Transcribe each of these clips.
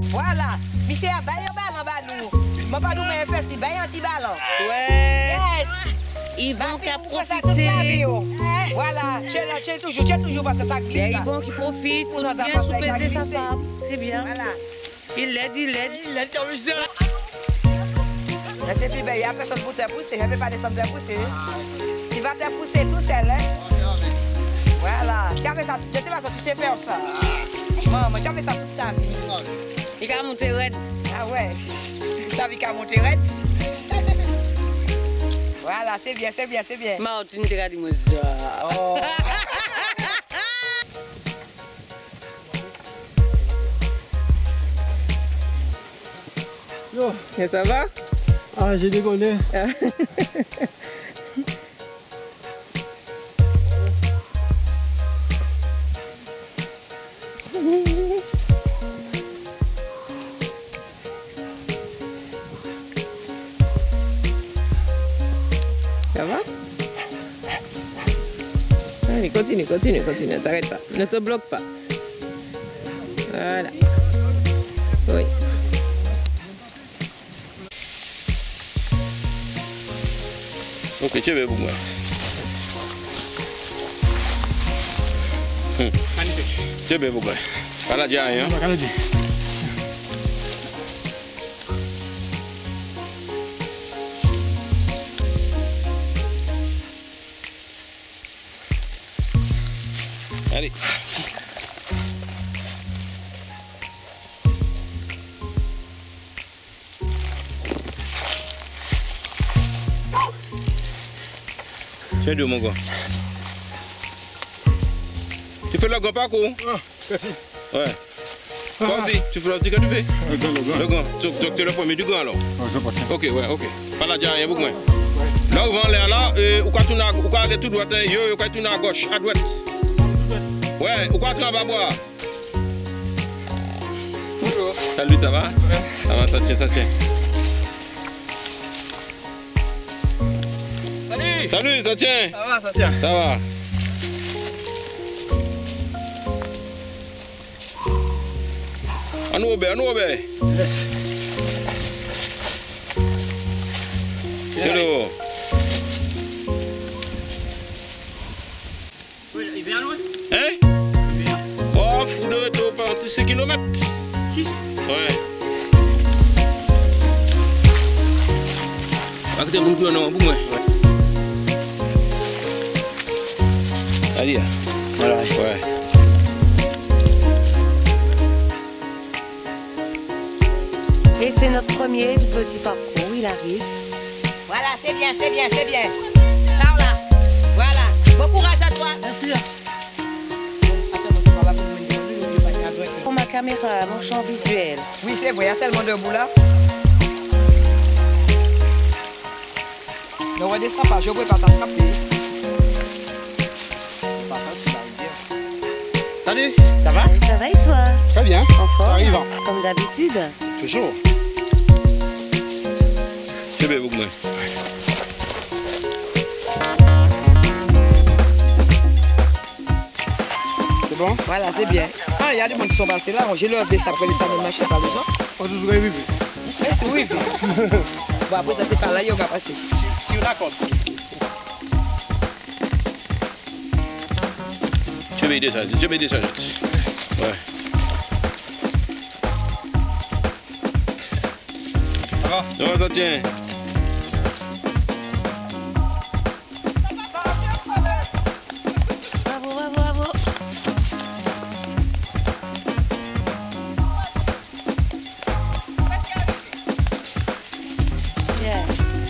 Voilà. Monsieur, baille un ballon, ballon. Moi, pas nous, mais fais si baille un petit ballon. Ouais. Yes. Ils vont qu'à Ça toute la vie, profiter. oh. Voilà. Tiens toujours parce que ça glisse. Bien, là. ils vont qui profitent pour Pour bien nos enfants, ça soupeser sa glisse. femme. C'est bien. Voilà. Il l'aide. Laissez plus bailler. Après, ça pour te pousser. Je ne vais pas descendre te pousser. Tu vas te pousser tout seul, hein. Voilà. Tu as fait ça. Je sais pas ça, tu sais faire ça. Maman, tu as fait ça toute ta vie. Il va monter raide. Ah ouais. Vous savez qu'à monter raide. Voilà, c'est bien, c'est bien, c'est bien. Martin, tu as dit moi ça. Oh. Yo, Et ça va? ah, j'ai décollé. Ça va? Allez, continue, t'arrêtes pas. Ne te bloque pas. Voilà. Oui. Ok, tu veux pour moi. Tu veux pour moi. Pas la dia, hein? Allez. Tu es de mon gars. Tu fais le grand parcours? Ah, merci. Ouais. Toi aussi, tu fais le petit que tu fais? Le grand. Tu es le premier du grand alors? Ok, ouais, ok. Pas la dia, rien beaucoup moins. Là, devant l'air là, ou quoi aller tout droit, ou quoi tourner à gauche, à droite. Ouais, ou quoi tu vas boire? Bonjour. Salut, ça va? Ouais. Ça va, ça tient, ça tient. Salut. Salut, ça tient? Ça va, ça tient. Ça va. À nous obéir. Laisse. Hello. Il vient loin? Hein? Oh, fou de retour par 6 km. 6? Ouais. À côté de mon clou, non, pour moi. Allez. Voilà. Ouais. Et c'est notre premier du petit parcours. Il arrive. Voilà, c'est bien, c'est bien, c'est bien. Par là. Voilà. Bon courage à toi. Merci. Pour ma caméra, mon champ visuel. Oui, c'est vrai, il y a tellement de bout là. Ne redescends pas, je ne veux pas t'attraper. Salut. Ça va? Ça va et toi? Très bien. En forme? Arrivant. Comme d'habitude. Toujours. Tu veux beaucoup moins. C'est bon? Voilà, c'est bien. Ah, il y a des gens qui sont passés là, j'ai levé ça pour les salles de marché par exemple. On se souvient vite. Mais c'est oui. Bon, après ça c'est par là, il y a passer. Si on accorde. Tu veux aider ça? Ouais. Ça va? Non, ça tient. Bravo. Yeah.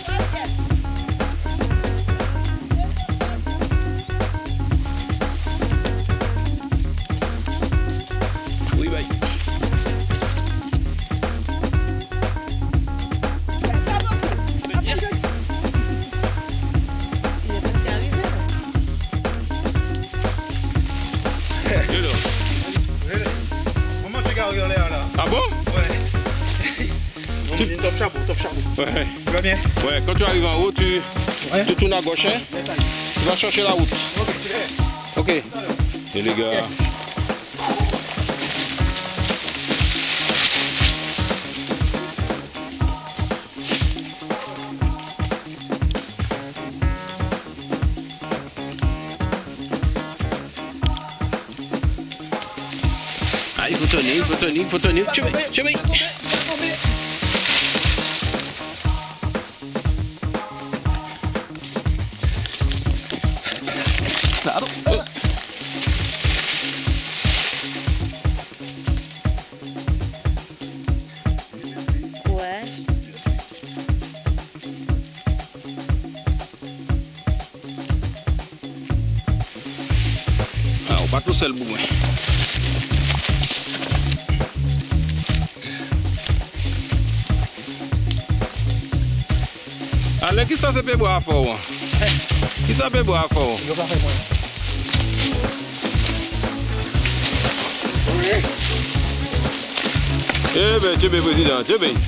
Oui, bye. Il est presque arrivé. Hello. Maman, je regarde en l'air là. Ah bon? Ouais. On dit top chapeau. Ouais. Tu vas bien? Ouais, quand tu arrives en haut, tu tournes à gauche, hein? Laisse aller. Tu vas chercher la route. Ok, tu es. Ok. Et les gars. Ah, il faut tenir. Chubby. Oh. Ouais. Ah, on pas tout seul pour moi. Allez, qui ça peut boire fort? Qui ça peut boire fort? Eh bien, tu es président, tu es bien.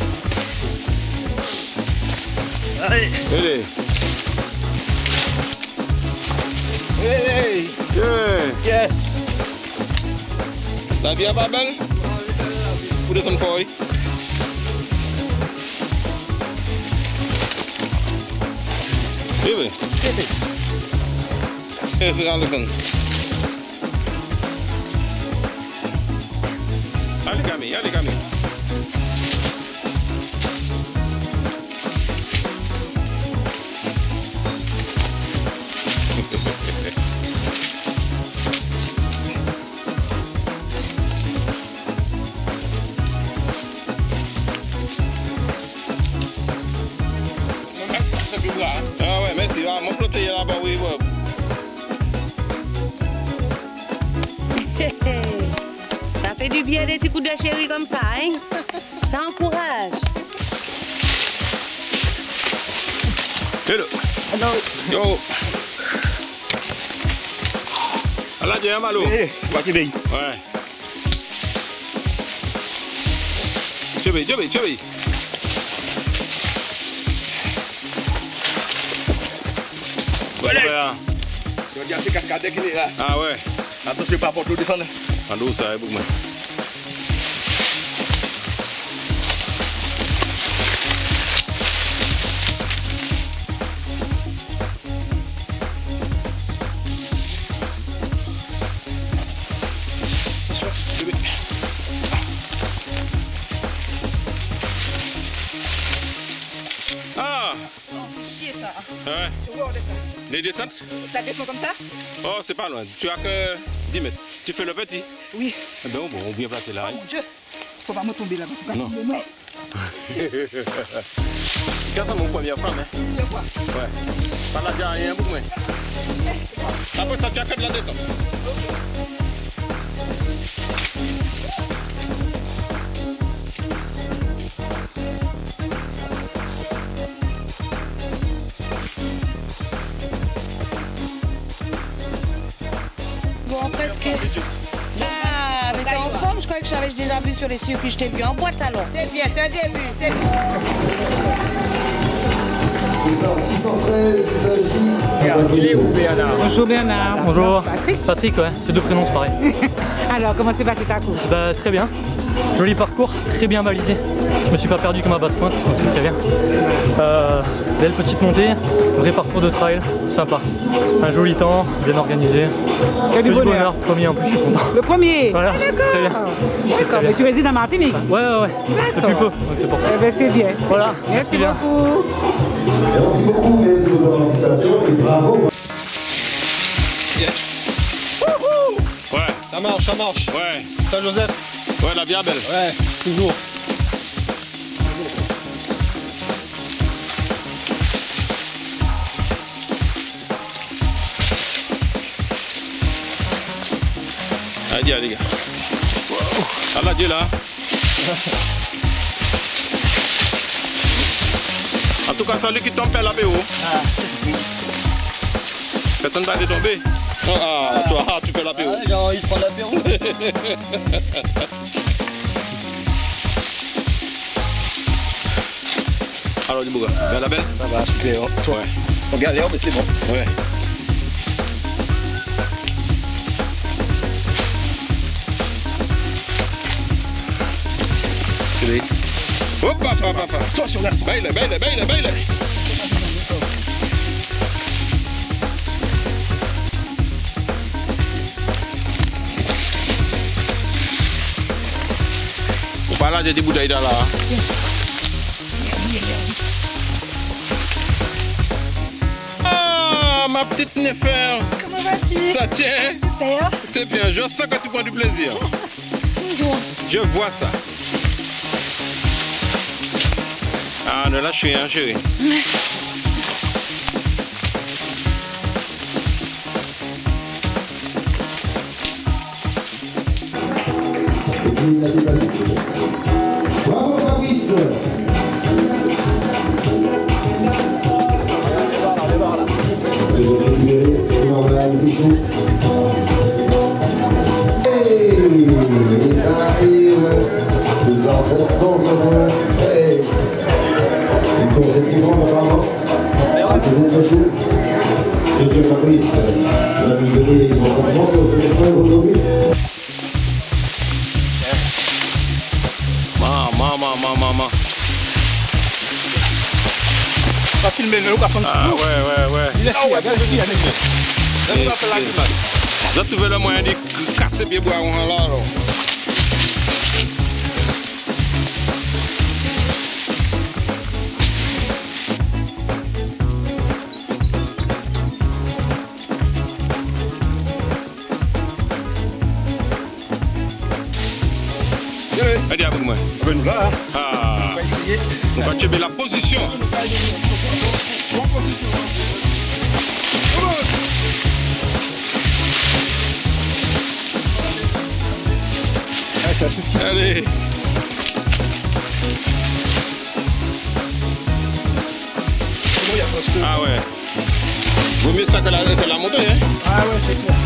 Allez. Allez. Hey. Yeah. Yes. La vie à Babel? Pour descendre fort. Eh bien. Eh, c'est Alexandre. Allez, Camille. Ah ouais, merci. Ah, mon ploté là-bas, oui, ouais. Ça fait du bien des petits coups de chéri comme ça, hein? Ça encourage. Hello. Yo. Allah dia malo. Eh, voici bien. Ouais. Chubby. Voilà. Voilà. Il y a ces cascades qui sont là. Ah ouais. Attention, pas pour tout descendre. En douce, ça est beaucoup moins. Ah! Chier ça. Ouais. Tu vois, on descend. Les descentes? Ça descend comme ça? Oh, c'est pas loin. Tu as que 10 mètres. Tu fais le petit? Oui. Eh ben, bon, on vient placer là. Oh mon Dieu. Faut pas me tomber là. Non. Quand c'est mon première femme, hein? Je vois. Ouais. Pas là, il y a rien beaucoup moins. Après ça, tu as fait de la descente. Bon, presque. Ah, mais t'es en forme, je crois que j'avais déjà vu sur les circuits, je t'ai vu en boîte alors. C'est bien, c'est un début. C'est bien. 613, il s'agit. Il est où, Bernard? Bonjour Bernard. Bonjour. Patrick. Patrick, ouais, c'est deux prénoms, c'est pareil. Alors, comment s'est passée ta course? Bah, très bien. Joli parcours, très bien balisé. Je me suis pas perdu comme à basse pointe, donc c'est très bien. Belle petite montée, vrai parcours de trail, sympa. Un joli temps, bien organisé. Quel du Petit bonheur. premier en plus, je suis content. Le premier. Voilà, c'est très bien. C'est D'accord, très bien. mais tu résides à Martinique? Ouais. Depuis peu, donc c'est pour ça. Eh ben, c'est bien. Voilà, Merci bien. beaucoup. Merci beaucoup, merci de votre participation et bravo. Ouais. Ça marche. Ouais. Saint-Joseph. Ouais, la bien belle. Ouais, toujours. Allez, les gars. Allah Dieu là. En tout cas, celui qui tombe là, haut. Personne va tomber. Ah, toi, tu fais la haut. J'ai envie de prendre l'apéro. Alors, du Bouga, bien la belle. Ça va, super. Ouais. On galère, mais c'est bon. Ouais. Hop, papa. Attention, garçon. Baile. Voilà, j'ai des bouteilles là. Ah, ma petite Néfer. Comment vas-tu? Ça tient. Super. C'est bien, je sens que tu prends du plaisir. Je vois ça. Ah, ne lâche rien, chérie. Bravo Fabrice. C'est normal, il fait chaud. Et ça arrive. 260. Hey. Une course plus grande apparemment. C'est très chaud. Monsieur Fabrice, on va lui donner une récompense sur cette épreuve aujourd'hui. Maman. Pas filmer, mais on va faire Ah ouais. J'ai trouvé le moyen de casser les bois là. Allez, avec moi. nous là. Ah. On va essayer. On va checker la position. Ah, ça suffit. Allez. Ah ouais. Vaut mieux ça que la moto, hein? Ah ouais, c'est clair.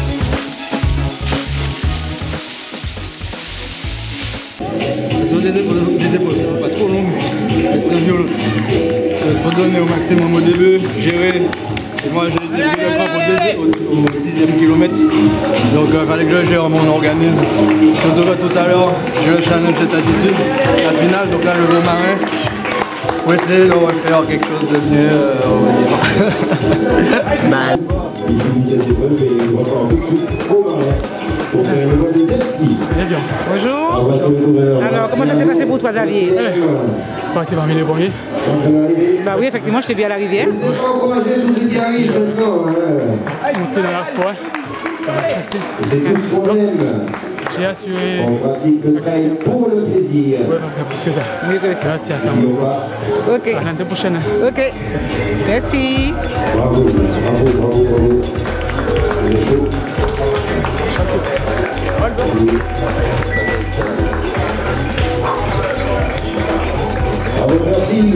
Ce sont des épaules qui ne sont pas trop longues, mais très violentes. Il faut donner au maximum au début, gérer. Et moi j'ai pris le camp au 10e kilomètre. Donc il fallait que je gère mon organisme. Surtout que tout à l'heure, j'ai le challenge cette attitude. La finale, donc là le gros marin. Pour essayer de refaire quelque chose de mieux, on va dire. Mal. Il finit cette épreuve et il va encore un peu de suite au marin pour faire le vol de Chelsea. Bonjour. Alors, comment ça s'est passé pour toi, Xavier? T'es parmi les premiers. Bah oui, effectivement, je t'ai vu à la rivière. Il faut encourager tous ceux qui arrivent maintenant. Monté dans la fois. C'est tout ce qu'on aime. J'ai assuré. On pratique le trail pour le plaisir. Ouais, on va faire plus que ça. Mieux que ça. Merci à ça. Et on va. Ok. À l'année prochaine. Ok. Merci. Bravo. Il est chaud. Bravo, merci.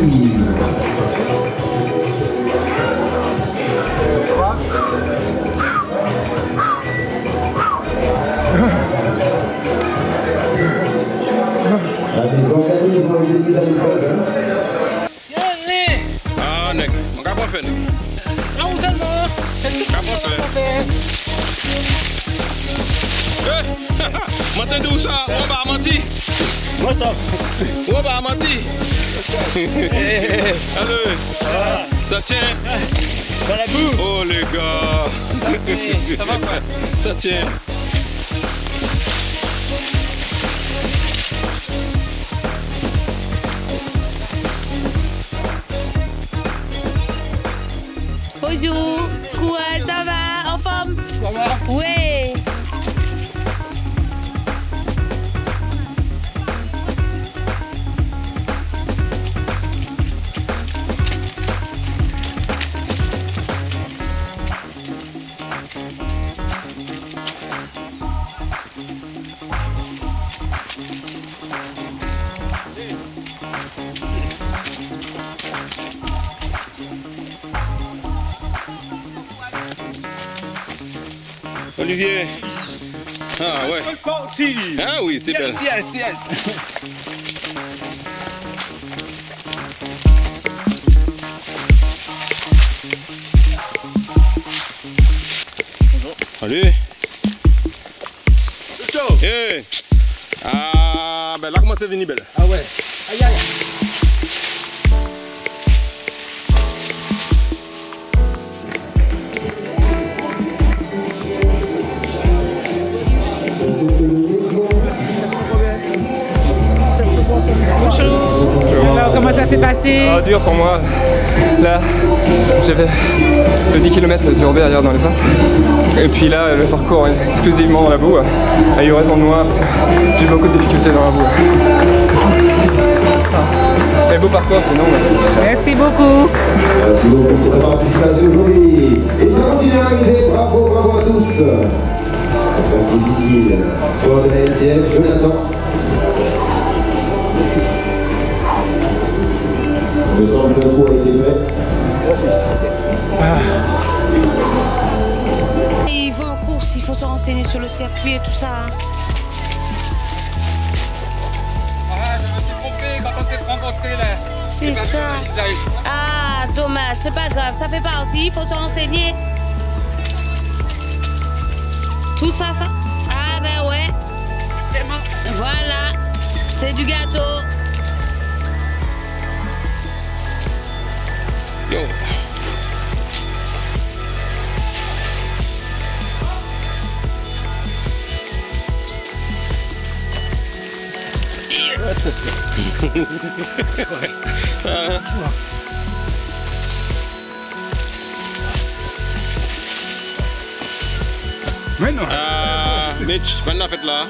Les organismes ont été mis à l'épreuve. Ah, nègre, on va pas faire. Matin d'où ça? On va mentir. Moi ça. On va mentir. Allô. Ça tient. Dans la boue. Oh les gars. Ça va quoi? Ça tient. Bonjour, quoi, ça va? En forme? Ça va? Oui. Olivier. Ah ouais. Ah oui, c'est belle. Yes. Allez. Hey. Ah, ben là, comment c'est venu, belle? Ah ouais. Aïe. Merci. Dur pour moi. Là, j'avais le 10 km du Roubaix ailleurs dans les pattes. Et puis là, le parcours exclusivement dans la boue a eu raison de moi parce que j'ai eu beaucoup de difficultés dans la boue. Mais beau parcours sinon. Merci beaucoup. Merci beaucoup pour ta participation aujourd'hui. Et ça continue à arriver. Bravo, bravo à tous. Pas difficile. Pour de la NCF, Jonathan. Il me semble que le tour a été fait. Merci. Il va en course, il faut se renseigner sur le circuit et tout ça. Je me suis trompé quand on s'est rencontrés là. C'est ça. Ah, dommage, c'est pas grave, ça fait partie, il faut se renseigner. Tout ça, ça? Ah ben ouais. Voilà, c'est du gâteau. Yo. Mais non. Mitch, bonne la fête là.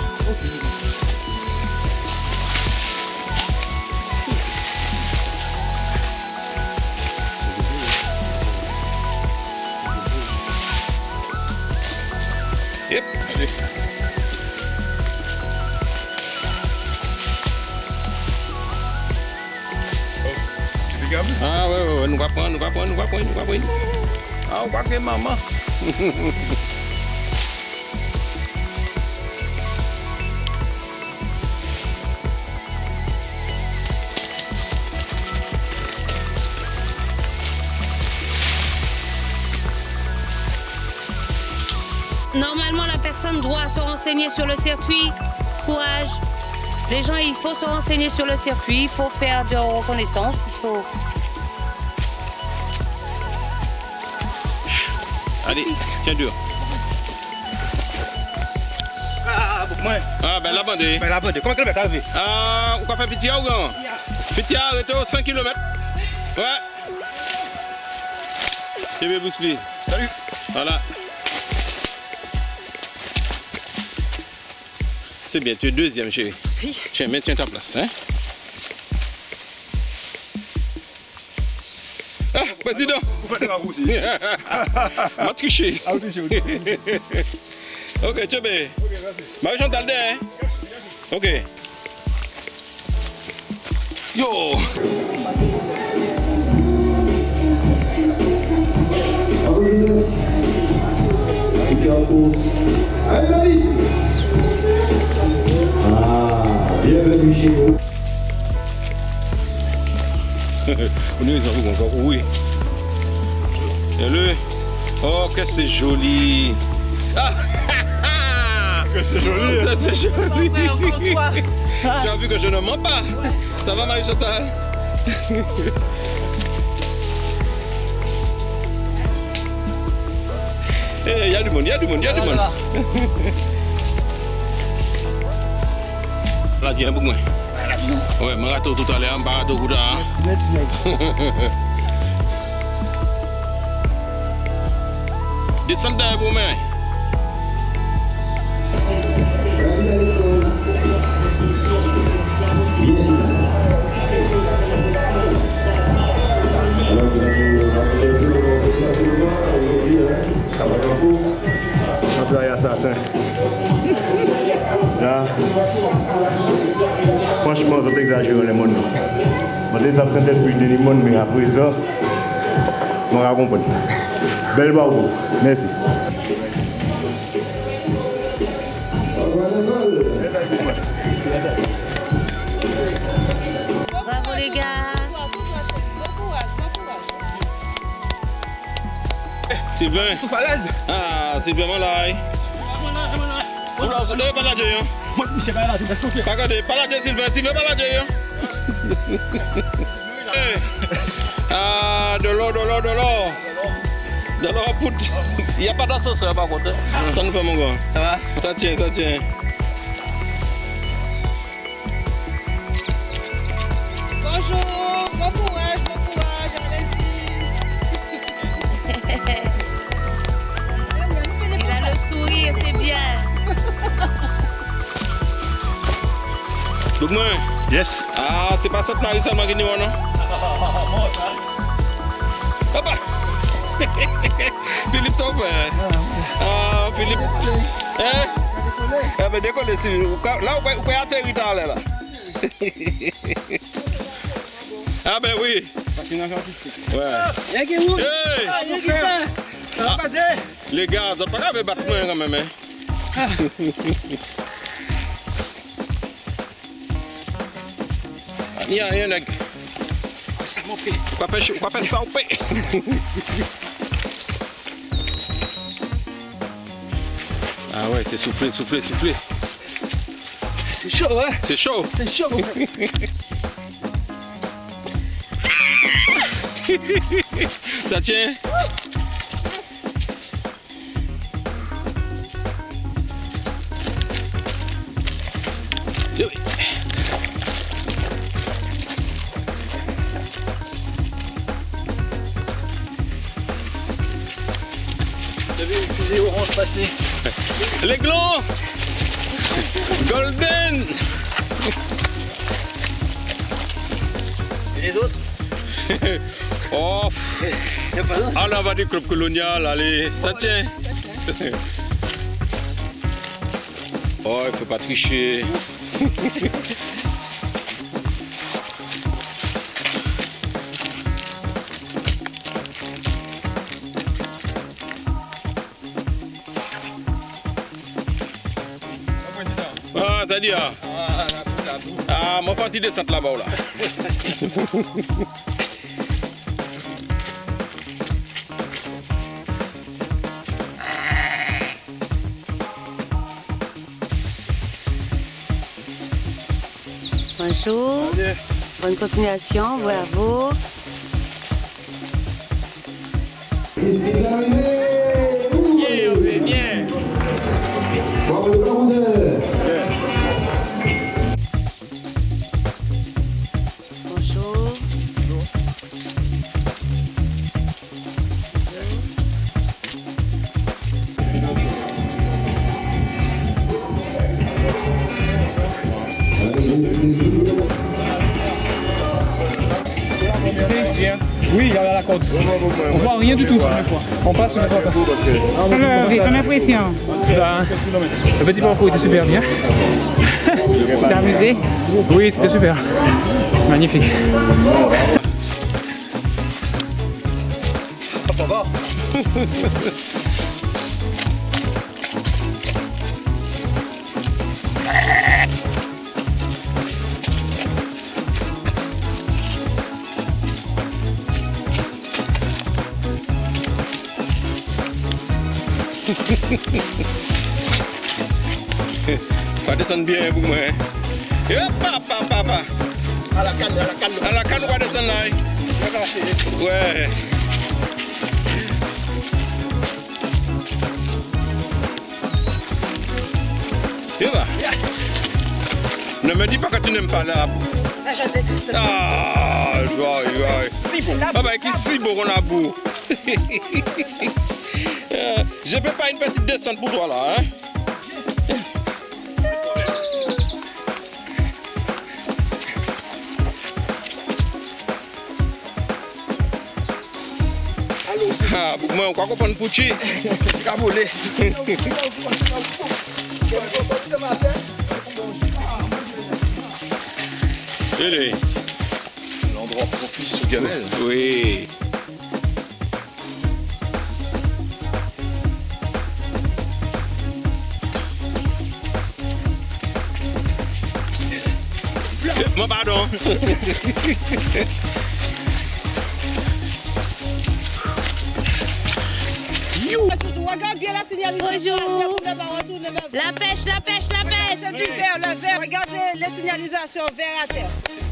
Yep. Ah ouais, nous va prendre. Ah, on va que maman. Normalement, la personne doit se renseigner sur le circuit. Courage. Les gens, il faut se renseigner sur le circuit, il faut faire de reconnaissance, il faut... Allez, tiens dur. Ah, ben la bande. Ben la bande, comment qu'elle va arriver? Ah, on va faire petit ou grand? Petit arrêté aux 5 km. Ouais. Je vais vous suivre. Salut. Voilà. C'est bien, tu es deuxième, chérie. Oui. Tiens, maintiens ta place. Hein? Ah, président. Vous faites la roue aussi. M'a triché. Ah oui, j'ai Ok, tu es bien. Marie-Chantal, hein? Ok. Yo. Bravo Joseph. Avec en course. Allez la vie. Bienvenue chez vous. On est encore. Oui. Regardez. Oh, que c'est joli. Ah! Que c'est joli. Ça, c'est joli. Tu as vu que je ne mens pas. Ça va, Marie-Chantal? Il y a du monde, il y a du monde. Là, j'ai un peu moins. Ouais, je vais tout à l'heure en bas de Gouda. Descends derrière vous, mais. Employé assassin. Là, franchement, vous exagérez le monde. Vous êtes en train d'esprit de le monde, mais après ça, je vais comprendre. Belle barbe. Merci. Bravo les gars. Sylvain. Tout falaise. Ah, Sylvain, moi là. Oula, on ne pas la dire. Moi, je sais pas là, tu vas sauter. Regardez, pas la dire, Sylvain, pas la dire. Ah, de l'eau. De l'eau pour. Il n'y a pas d'association par contre. Ça nous fait mon gars. Ça va? Ça tient. Bonjour, bon courage. Bougman. Yes. Ah, c'est pas Sainte-Marie seulement qui nous non? Papa. Philippe Sauvin. Ah, Philippe. Hein? Ah, ben décoller si. Là, vous pouvez atterrir dans là. Ah, ben oui. Ouais. Hey! Les gars, vous n'avez pas grave battre moi quand même. Hein? Il y a rien à... Quoi faire ça au paix? Ah ouais, c'est soufflé. C'est chaud, hein? C'est chaud. C'est chaud. Ça tient? J'avais une fusée orange passée. Les glands Golden. Et les autres? Oh. Ah là, on va du club colonial, allez, ça tient. Oh, il faut pas tricher. Ah, t'as dit, ah, mon fanti descend là-bas, là. Bonjour. Bonne continuation, bravo. Bien. Bravo le grandeur. Bonjour. Oui, il y a la côte. On voit rien du tout. On passe, on ne voit pas. Alors, et ton impression? Le petit parcours était super bien. T'es amusé? Oui, c'était super. Magnifique. Pas descendre bien pour moi. Papa. À la canne, on va descendre là. Ouais. Et va. Ne me dis pas que tu n'aimes pas la boue. Ah, je vois. Papa, qui si beau qu'on a boue. Je peux pas une petite descente pour toi là, hein? Ah, moi, on croit qu'on prend une pouchie. C'est qu'à voler. L'endroit propice au gamelle. Oui. Mon pardon. Regarde bien la signalisation. Bonjour. La pêche. C'est du vert, le vert. Regardez les signalisations vert à terre.